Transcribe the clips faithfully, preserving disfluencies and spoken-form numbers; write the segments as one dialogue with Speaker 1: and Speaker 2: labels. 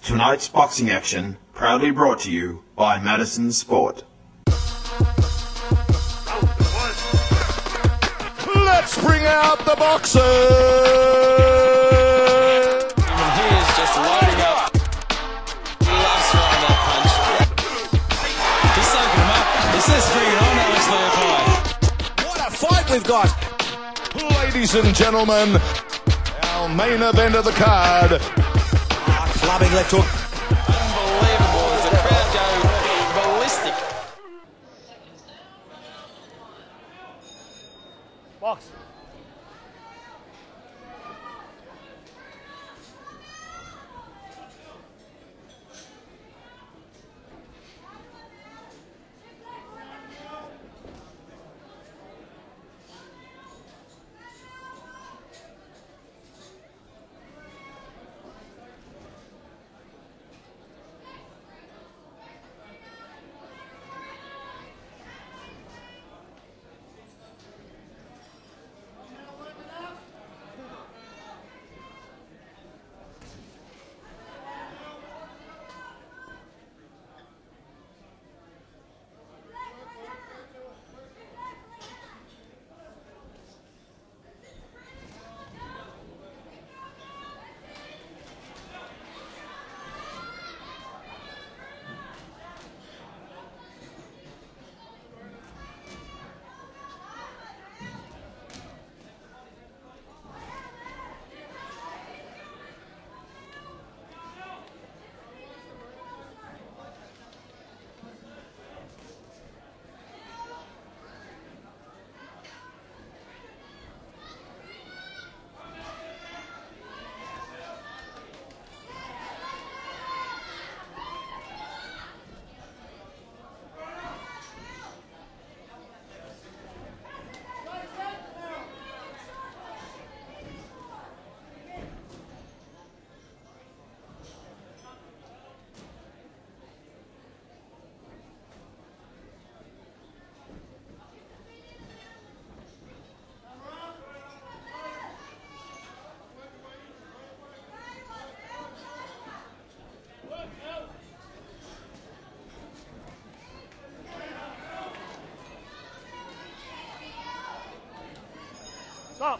Speaker 1: Tonight's boxing action proudly brought to you by Madison Sport.
Speaker 2: Let's bring out the boxers!
Speaker 3: And he is just loading up. He loves throwing that punch. He's soaking him up. He says, bring it on, Alex Leopold.
Speaker 2: What a fight we've got! Ladies and gentlemen, our main event of the card.
Speaker 4: Ah, clubbing left hook.
Speaker 3: Unbelievable as the crowd go ballistic.
Speaker 5: Box. Stop.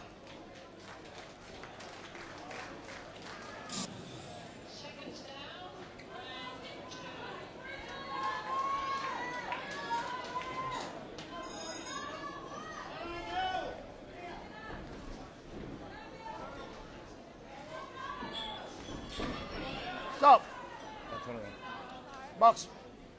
Speaker 5: Stop. Box.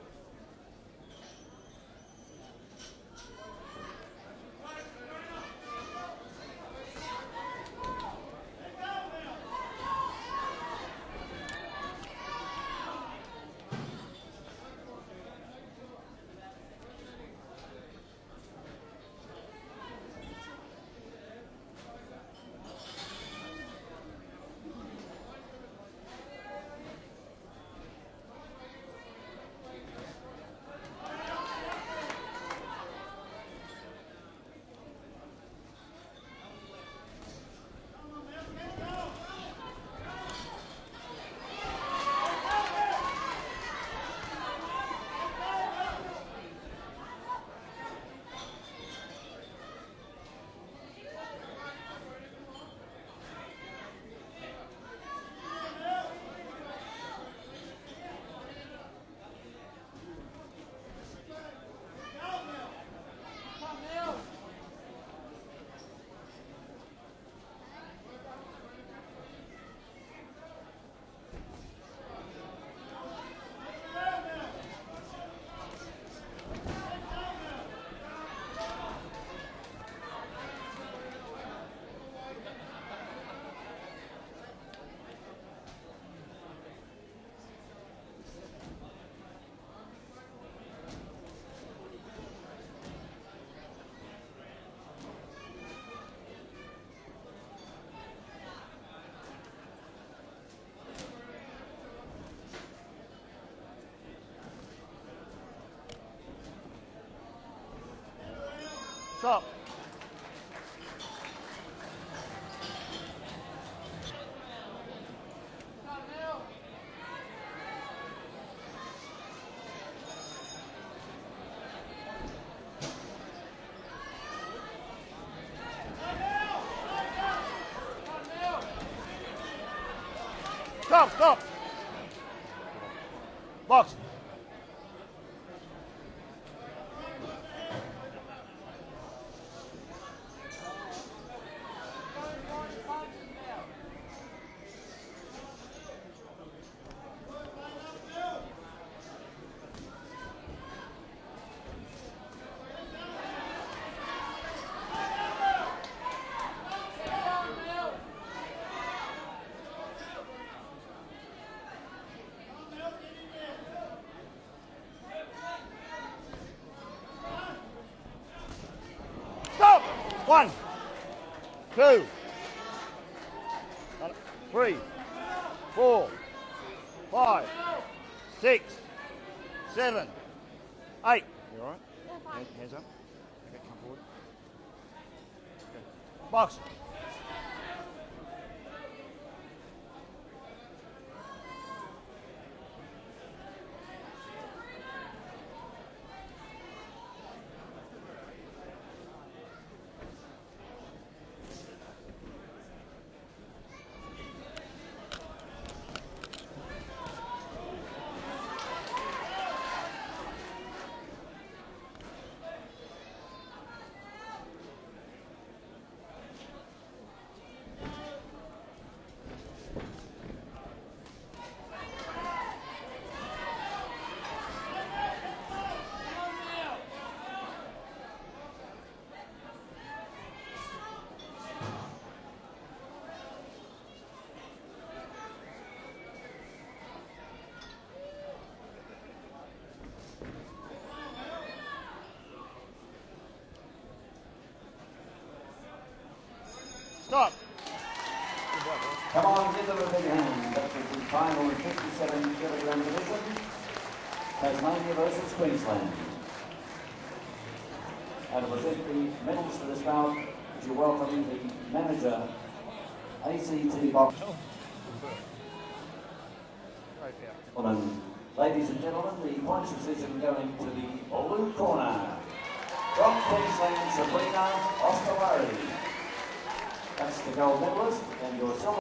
Speaker 5: Stop. Stop, stop. Box. Stop! One, two, three, four, five, six, seven, eight. You all right? Hands, hands up. Okay, come forward. Okay. Box. Stop.
Speaker 6: Come on, give them a big hand. That was the final fifty-seven kilogram division. Tasmania versus Queensland. And to present the medals for this bout, would you welcome the manager, A C T Box. And ladies and gentlemen, the points decision going to the blue corner. From Queensland, Sabrina Osterwari. That's the gold medalist, and your silver